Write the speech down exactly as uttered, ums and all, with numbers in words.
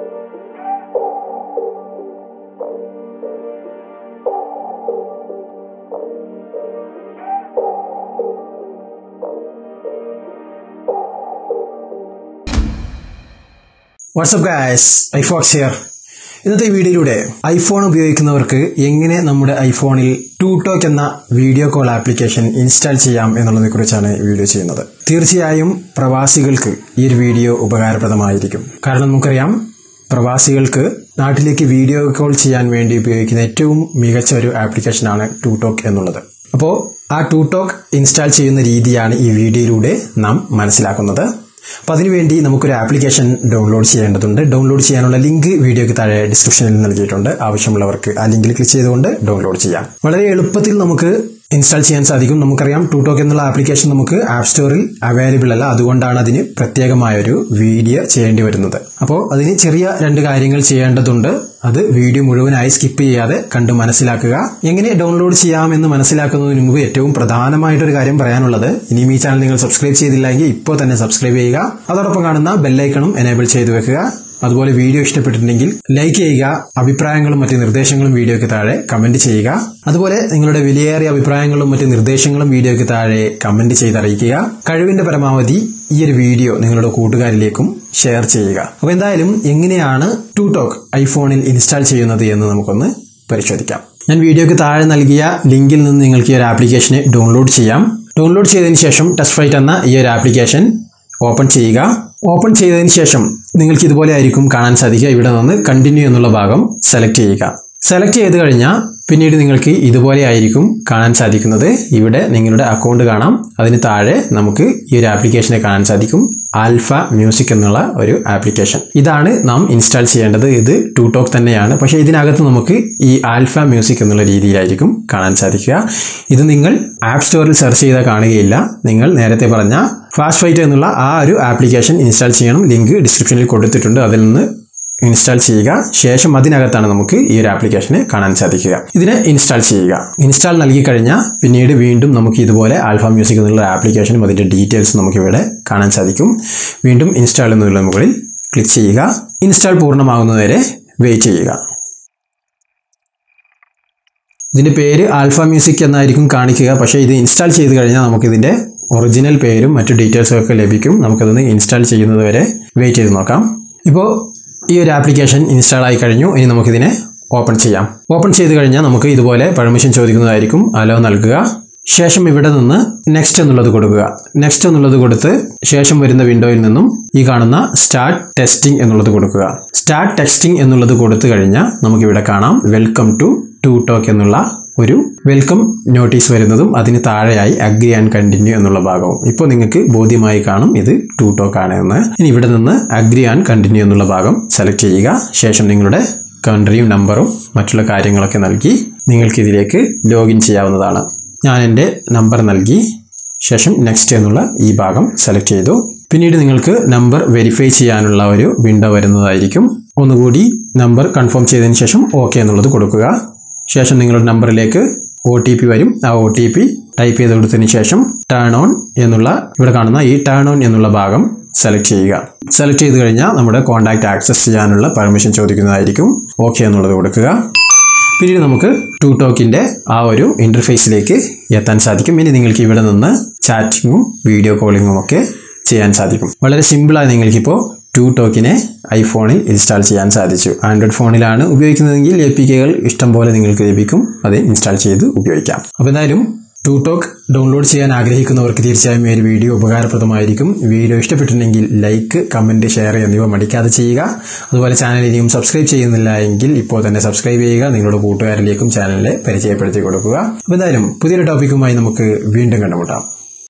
What's up guys, iFox here. ഇന്നത്തെ വീഡിയോയിലൂടെ iPhone ഉപയോഗിക്കുന്നവർക്ക് എങ്ങനെ നമ്മുടെ ഐഫോണിൽ ടൂടോക്ക് എന്ന വീഡിയോ കോൾ ആപ്ലിക്കേഷൻ ഇൻസ്റ്റാൾ ചെയ്യാം എന്നുള്ളതിനെക്കുറിച്ചാണ് വീഡിയോ ചെയ്യുന്നത്. തീർച്ചയായും പ്രവാസികൾക്ക് ഈ ഒരു വീഡിയോ ഉപകാരപ്രദമായിരിക്കും. കാരണം നമുക്കറിയാം പ്രവാസികൾക്ക് നാട്ടിലേക്ക് വീഡിയോ കോൾ ചെയ്യാൻ വേണ്ടി ഉപയോഗിക്കുന്ന ഏറ്റവും മികച്ച ഒരു ആപ്ലിക്കേഷനാണ് ടൂടോക്ക് എന്നുള്ളത്. അപ്പോൾ ആ ടൂടോക്ക് ഇൻസ്റ്റാൾ ചെയ്യുന്ന രീതിയാണ് ഈ വീഡിയോയിലൂടെ നാം മനസ്സിലാക്കുന്നത്. അപ്പോൾ അതിനുവേണ്ടി നമുക്കൊരു ആപ്ലിക്കേഷൻ ഡൗൺലോഡ് ചെയ്യേണ്ടതുണ്ട്. ഡൗൺലോഡ് ചെയ്യാനുള്ള ലിങ്ക് വീഡിയോയ്ക്ക് താഴെ ഡിസ്ക്രിപ്ഷനിൽ നൽകിയിട്ടുണ്ട്. ആവശ്യമുള്ളവർക്ക് ആ ലിങ്കിൽ ക്ലിക്ക് ചെയ്തുകൊണ്ട് ഡൗൺലോഡ് ചെയ്യാം. വളരെ എളുപ്പത്തിൽ നമുക്ക് ഇൻസ്റ്റാൾ ചെയ്യാൻ സാധിക്കും. നമുക്കറിയാം ടൂടോക്ക് എന്നുള്ള ആപ്ലിക്കേഷൻ നമുക്ക് ആപ്പ് സ്റ്റോറിൽ അവൈലബിൾ അല്ല. അതുകൊണ്ടാണ് അതിന് പ്രത്യേകമായൊരു വീഡിയോ ചെയ്യേണ്ടി വരുന്നത്. അപ്പോൾ അതിന് ചെറിയ രണ്ട് കാര്യങ്ങൾ ചെയ്യേണ്ടതുണ്ട്. അത് വീഡിയോ മുഴുവനായി സ്കിപ്പ് ചെയ്യാതെ കണ്ട് മനസ്സിലാക്കുക. എങ്ങനെ ഡൗൺലോഡ് ചെയ്യാമെന്ന് മനസ്സിലാക്കുന്നതിന് മുമ്പ് ഏറ്റവും പ്രധാനമായിട്ടൊരു കാര്യം പറയാനുള്ളത്, ഇനിയും ഈ ചാനൽ നിങ്ങൾ സബ്സ്ക്രൈബ് ചെയ്തില്ലെങ്കിൽ ഇപ്പോൾ തന്നെ സബ്സ്ക്രൈബ് ചെയ്യുക. അതോടൊപ്പം കാണുന്ന ബെല്ലൈക്കണും എനേബിൾ ചെയ്തു വെക്കുക. അതുപോലെ വീഡിയോ ഇഷ്ടപ്പെട്ടിട്ടുണ്ടെങ്കിൽ ലൈക്ക് ചെയ്യുക. അഭിപ്രായങ്ങളും മറ്റ് നിർദ്ദേശങ്ങളും വീഡിയോയ്ക്ക് താഴെ കമന്റ് ചെയ്യുക. അതുപോലെ നിങ്ങളുടെ വിലയേറിയ അഭിപ്രായങ്ങളും മറ്റ് നിർദ്ദേശങ്ങളും വീഡിയോയ്ക്ക് താഴെ കമന്റ് ചെയ്തറിയിക്കുക. കഴിവിന്റെ പരമാവധി ഈ ഒരു വീഡിയോ നിങ്ങളുടെ കൂട്ടുകാരിലേക്കും ഷെയർ ചെയ്യുക. അപ്പോൾ എന്തായാലും എങ്ങനെയാണ് ടൂടോക്ക് ഐഫോണിൽ ഇൻസ്റ്റാൾ ചെയ്യുന്നത് എന്ന് നമുക്കൊന്ന് പരിശോധിക്കാം. ഞാൻ വീഡിയോയ്ക്ക് താഴെ നൽകിയ ലിങ്കിൽ നിന്ന് നിങ്ങൾക്ക് ഈ ഒരു ആപ്ലിക്കേഷനെ ഡൗൺലോഡ് ചെയ്യാം. ഡൗൺലോഡ് ചെയ്തതിന് ശേഷം ടെസ്റ്റ് ഫ്ലൈറ്റ് എന്ന ഈ ഒരു ആപ്ലിക്കേഷൻ ഓപ്പൺ ചെയ്യുക. ഓപ്പൺ ചെയ്തതിന് ശേഷം നിങ്ങൾക്ക് ഇതുപോലെ ആയിരിക്കും കാണാൻ സാധിക്കുക. ഇവിടെ നിന്ന് കണ്ടിന്യൂ എന്നുള്ള ഭാഗം സെലക്ട് ചെയ്യുക. സെലക്ട് ചെയ്ത് കഴിഞ്ഞാൽ പിന്നീട് നിങ്ങൾക്ക് ഇതുപോലെ ആയിരിക്കും കാണാൻ സാധിക്കുന്നത്. ഇവിടെ നിങ്ങളുടെ അക്കൗണ്ട് കാണാം. അതിന് താഴെ നമുക്ക് ഈ ഒരു ആപ്ലിക്കേഷനെ കാണാൻ സാധിക്കും. ആൽഫ മ്യൂസിക് എന്നുള്ള ഒരു ആപ്ലിക്കേഷൻ. ഇതാണ് നാം ഇൻസ്റ്റാൾ ചെയ്യേണ്ടത്. ഇത് ടൂടോക്ക് തന്നെയാണ്. പക്ഷേ ഇതിനകത്ത് നമുക്ക് ഈ ആൽഫ മ്യൂസിക് എന്നുള്ള രീതിയിലായിരിക്കും കാണാൻ സാധിക്കുക. ഇത് നിങ്ങൾ ആപ്പ് സ്റ്റോറിൽ സെർച്ച് ചെയ്താൽ കാണുകയില്ല. നിങ്ങൾ നേരത്തെ പറഞ്ഞ ഫാസ്റ്റ് ഫൈറ്റ് എന്നുള്ള ആ ഒരു ആപ്ലിക്കേഷൻ ഇൻസ്റ്റാൾ ചെയ്യണം. ലിങ്ക് ഡിസ്ക്രിപ്ഷനിൽ കൊടുത്തിട്ടുണ്ട്. അതിൽ നിന്ന് ഇൻസ്റ്റാൾ ചെയ്യുക. ശേഷം അതിനകത്താണ് നമുക്ക് ഈ ഒരു ആപ്ലിക്കേഷനെ കാണാൻ സാധിക്കുക. ഇതിനെ ഇൻസ്റ്റാൾ ചെയ്യുക. ഇൻസ്റ്റാൾ നൽകി കഴിഞ്ഞാൽ പിന്നീട് വീണ്ടും നമുക്ക് ഇതുപോലെ ആൽഫ മ്യൂസിക് എന്നുള്ള ആപ്ലിക്കേഷനും അതിൻ്റെ ഡീറ്റെയിൽസ് നമുക്കിവിടെ കാണാൻ സാധിക്കും. വീണ്ടും ഇൻസ്റ്റാൾ എന്നുള്ള മുകളിൽ ക്ലിക്ക് ചെയ്യുക. ഇൻസ്റ്റാൾ പൂർണ്ണമാകുന്നതുവരെ വെയിറ്റ് ചെയ്യുക. ഇതിൻ്റെ പേര് ആൽഫ മ്യൂസിക് എന്നായിരിക്കും കാണിക്കുക. പക്ഷേ ഇത് ഇൻസ്റ്റാൾ ചെയ്ത് കഴിഞ്ഞാൽ നമുക്കിതിൻ്റെ ഒറിജിനൽ പേരും മറ്റു ഡീറ്റെയിൽസും ഒക്കെ ലഭിക്കും. നമുക്കതൊന്ന് ഇൻസ്റ്റാൾ ചെയ്യുന്നത് വരെ വെയിറ്റ് ചെയ്ത് നോക്കാം. ഇപ്പോൾ ഈ ഒരു ആപ്ലിക്കേഷൻ ഇൻസ്റ്റാൾ ആയി കഴിഞ്ഞു. ഇനി നമുക്കിതിനെ ഓപ്പൺ ചെയ്യാം. ഓപ്പൺ ചെയ്ത് കഴിഞ്ഞാൽ നമുക്ക് ഇതുപോലെ പെർമിഷൻ ചോദിക്കുന്നതായിരിക്കും. അലോ നൽകുക. ശേഷം ഇവിടെ നിന്ന് നെക്സ്റ്റ് എന്നുള്ളത് കൊടുക്കുക. നെക്സ്റ്റ് എന്നുള്ളത് കൊടുത്ത് ശേഷം വരുന്ന വിൻഡോയിൽ നിന്നും ഈ കാണുന്ന സ്റ്റാർട്ട് ടെസ്റ്റിംഗ് എന്നുള്ളത് കൊടുക്കുക. സ്റ്റാർട്ട് ടെക്സ്റ്റിംഗ് എന്നുള്ളത് കൊടുത്തു കഴിഞ്ഞാൽ നമുക്കിവിടെ കാണാം വെൽക്കം ടു ടൂടോക്ക് എന്നുള്ള ഒരു വെൽക്കം നോട്ടീസ് വരുന്നതും അതിന് താഴെയായി അഗ്രി ആൻഡ് കണ്ടിന്യൂ എന്നുള്ള ഭാഗവും. ഇപ്പോൾ നിങ്ങൾക്ക് ബോധ്യമായി കാണും ഇത് ടൂടോക്ക് ആണ് എന്ന്. ഇനി ഇവിടെ നിന്ന് അഗ്രി ആൻഡ് കണ്ടിന്യൂ എന്നുള്ള ഭാഗം സെലക്ട് ചെയ്യുക. ശേഷം നിങ്ങളുടെ കൺട്രിയും നമ്പറും മറ്റുള്ള കാര്യങ്ങളൊക്കെ നൽകി നിങ്ങൾക്ക് ഇതിലേക്ക് ലോഗിൻ ചെയ്യാവുന്നതാണ്. ഞാൻ എൻ്റെ നമ്പർ നൽകി ശേഷം നെക്സ്റ്റ് എന്നുള്ള ഈ ഭാഗം സെലക്ട് ചെയ്തു. പിന്നീട് നിങ്ങൾക്ക് നമ്പർ വെരിഫൈ ചെയ്യാനുള്ള ഒരു വിൻഡോ വരുന്നതായിരിക്കും. ഒന്നുകൂടി നമ്പർ കൺഫേം ചെയ്തതിന് ശേഷം ഓക്കെ എന്നുള്ളത് കൊടുക്കുക. ശേഷം നിങ്ങളുടെ നമ്പറിലേക്ക് ഒ ടി പി വരും. ആ ഒ ടി പി ടൈപ്പ് ചെയ്ത് കൊടുത്തതിന് ശേഷം ടേൺ ഓൺ എന്നുള്ള ഇവിടെ കാണുന്ന ഈ ടേൺ ഓൺ എന്നുള്ള ഭാഗം സെലക്ട് ചെയ്യുക. സെലക്ട് ചെയ്ത് കഴിഞ്ഞാൽ നമ്മുടെ കോൺടാക്റ്റ് ആക്സസ് ചെയ്യാനുള്ള പെർമിഷൻ ചോദിക്കുന്നതായിരിക്കും. ഓക്കെ എന്നുള്ളത് കൊടുക്കുക. പിന്നീട് നമുക്ക് ടൂടോക്കിൻ്റെ ആ ഒരു ഇൻ്റർഫേസിലേക്ക് എത്താൻ സാധിക്കും. ഇനി നിങ്ങൾക്ക് ഇവിടെ നിന്ന് ചാറ്റിങ്ങും വീഡിയോ കോളിങ്ങും ഒക്കെ ചെയ്യാൻ സാധിക്കും. വളരെ സിമ്പിളായി നിങ്ങൾക്കിപ്പോൾ ടൂടോക്കിനെ ഐഫോണിൽ ഇൻസ്റ്റാൾ ചെയ്യാൻ സാധിച്ചു. ആൻഡ്രോയിഡ് ഫോണിലാണ് ഉപയോഗിക്കുന്നതെങ്കിൽ എ പി കെകൾ ഇഷ്ടം പോലെ നിങ്ങൾക്ക് ലഭിക്കും. അത് ഇൻസ്റ്റാൾ ചെയ്ത് ഉപയോഗിക്കാം. അപ്പോൾ എന്തായാലും ടൂടോക്ക് ഡൗൺലോഡ് ചെയ്യാൻ ആഗ്രഹിക്കുന്നവർക്ക് തീർച്ചയായും ഈ ഒരു വീഡിയോ ഉപകാരപ്രദമായിരിക്കും. വീഡിയോ ഇഷ്ടപ്പെട്ടിട്ടുണ്ടെങ്കിൽ ലൈക്ക്, കമൻറ്റ്, ഷെയർ എന്നിവ മടിക്കാതെ ചെയ്യുക. അതുപോലെ ചാനൽ ഇനിയും സബ്സ്ക്രൈബ് ചെയ്യുന്നില്ല എങ്കിൽ ഇപ്പോൾ തന്നെ സബ്സ്ക്രൈബ് ചെയ്യുക. നിങ്ങളുടെ കൂട്ടുകാരിലേക്കും ചാനലിനെ പരിചയപ്പെടുത്തി കൊടുക്കുക. അപ്പോൾ എന്തായാലും പുതിയൊരു ടോപ്പിക്കുമായി നമുക്ക് വീണ്ടും കണ്ടുമുട്ടാം.